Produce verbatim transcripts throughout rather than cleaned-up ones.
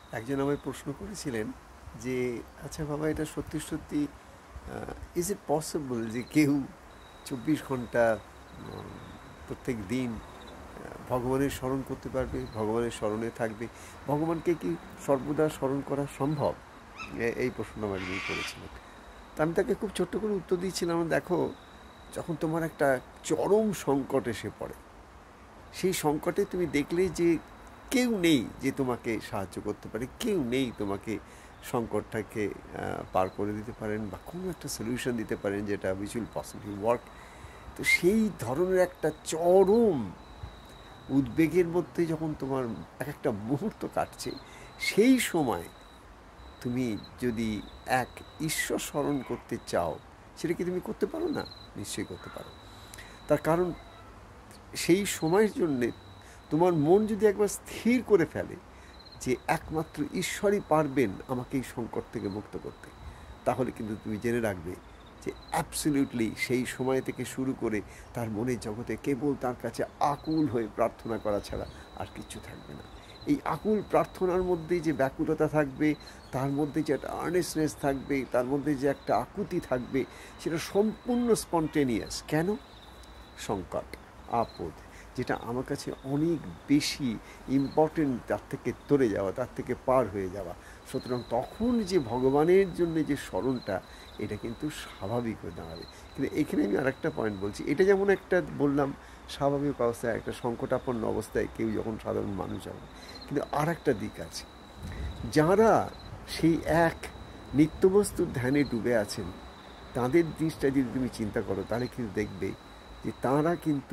একজন আমায় প্রশ্ন করেছিলেন যে আচ্ছা বাবা, এটা সত্যি সত্যি ইজ ইট পসিবল যে কেউ চব্বিশ ঘন্টা উম, প্রত্যেক দিন আহ, ভগবানের স্মরণ করতে পারবে, ভগবানের স্মরণে থাকবে? ভগবানকে কি সর্বদা স্মরণ করা সম্ভব? এ- এই প্রশ্নটা আমার যিনি করেছিলেন, তা আমি তাকে খুব ছোট্ট করে উত্তর দিয়েছিলাম, দেখো, যখন তোমার একটা চরম সংকট এসে পড়ে, সেই সংকটে তুমি দেখলে যে কেউ নেই যে তোমাকে সাহায্য করতে পারে, কেউ নেই তোমাকে সংকটটাকে আহ, পার করে দিতে পারেন বা কোনো একটা সলিউশন দিতে পারেন যেটা উইচ উইল পসিবলি ওয়ার্ক। তো সেই ধরনের একটা চরম উদ্বেগের মধ্যে যখন তোমার এক একটা মুহূর্ত কাটছে, সেই সময় তুমি যদি এক ঈশ্বর স্মরণ করতে চাও, সেটা কি তুমি করতে পারো না? নিশ্চয়ই করতে পারো। তার কারণ সেই সময়ের জন্যে তোমার মন যদি একবার স্থির করে ফেলে যে একমাত্র ঈশ্বরই পারবেন আমাকে এই সংকট থেকে মুক্ত করতে, তাহলে কিন্তু তুমি জেনে রাখবে যে অ্যাবসলিউটলি সেই সময় থেকে শুরু করে তার মনের জগতে কেবল তার কাছে আকুল হয়ে প্রার্থনা করা ছাড়া আর কিছু থাকবে না। এই আকুল প্রার্থনার মধ্যে যে ব্যাকুলতা থাকবে, তার মধ্যে যে একটা আর্নেসনেস থাকবে, তার মধ্যে যে একটা আকুতি থাকবে, সেটা সম্পূর্ণ স্পন্টেনিয়াস। কেন? সংকট, আপদ, যেটা আমার কাছে অনেক বেশি ইম্পর্টেন্ট তার থেকে তরে যাওয়া, তার থেকে পার হয়ে যাওয়া। সুতরাং তখন যে ভগবানের জন্য যে স্মরণটা, এটা কিন্তু স্বাভাবিক হয়ে দাঁড়াবে। কিন্তু এখানে আমি আরেকটা পয়েন্ট বলছি, এটা যেমন একটা বললাম স্বাভাবিক অবস্থায়, একটা সংকটাপন্ন অবস্থায় কেউ যখন সাধারণ মানুষ যাবে, কিন্তু আর একটা দিক আছে, যারা সেই এক নিত্যবস্তুর ধ্যানে ডুবে আছেন, তাদের জিনিসটা যদি তুমি চিন্তা করো, তাহলে কিন্তু দেখবে যে তাঁরা কিন্তু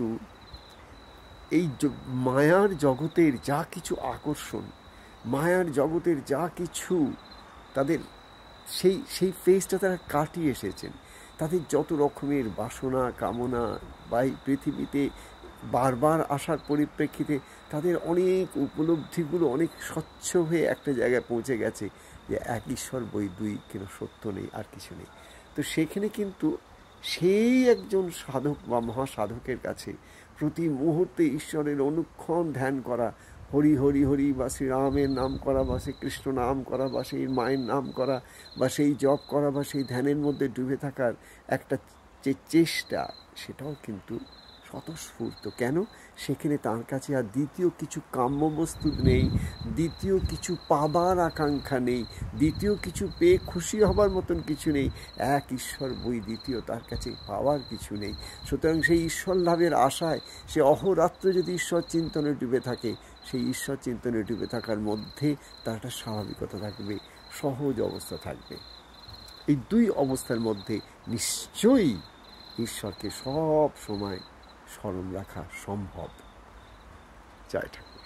এই মায়ার জগতের যা কিছু আকর্ষণ, মায়ার জগতের যা কিছু তাদের, সেই সেই ফেজটা তারা কাটিয়ে এসেছেন। তাদের যত রকমের বাসনা কামনা বা এই পৃথিবীতে বারবার আসার পরিপ্রেক্ষিতে তাদের অনেক উপলব্ধিগুলো অনেক স্বচ্ছ হয়ে একটা জায়গায় পৌঁছে গেছে যে এক ঈশ্বর বই, দুই কেন সত্য নেই, আর কিছু নেই। তো সেখানে কিন্তু সেই একজন সাধক বা মহাসাধকের কাছে প্রতি মুহূর্তে ঈশ্বরের অনুক্ষণ ধ্যান করা, হরি হরি হরি বা শ্রীরামের নাম করা বা শ্রীকৃষ্ণ নাম করা বা সেই মায়ের নাম করা বা সেই জপ করা বা সেই ধ্যানের মধ্যে ডুবে থাকার একটা যে চেষ্টা, সেটাও কিন্তু স্বতঃস্ফূর্ত। কেন? সেখানে তার কাছে আর দ্বিতীয় কিছু কাম্যবস্তু নেই, দ্বিতীয় কিছু পাবার আকাঙ্ক্ষা নেই, দ্বিতীয় কিছু পেয়ে খুশি হবার মতন কিছু নেই। এক ঈশ্বর বই, দ্বিতীয় তার কাছে পাওয়ার কিছু নেই। সুতরাং সেই ঈশ্বর লাভের আশায় সে অহরাত্র যদি ঈশ্বর চিন্তনে ডুবে থাকে, সেই ঈশ্বর চিন্তনে ডুবে থাকার মধ্যে তার একটা স্বাভাবিকতা থাকবে, সহজ অবস্থা থাকবে। এই দুই অবস্থার মধ্যে নিশ্চয়ই ঈশ্বরকে সব সময় স্মরণ রাখা সম্ভব। জয় ঠাকুর।